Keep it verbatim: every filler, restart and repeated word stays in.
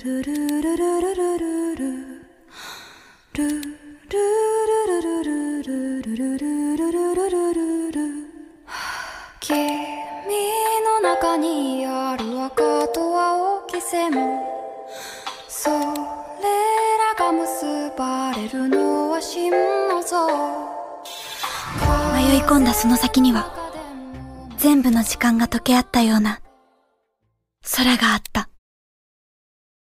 の中にある赤と青き線それらが結ばれるのは真の像迷い込んだその先には全部の時間が溶け合ったような空があった。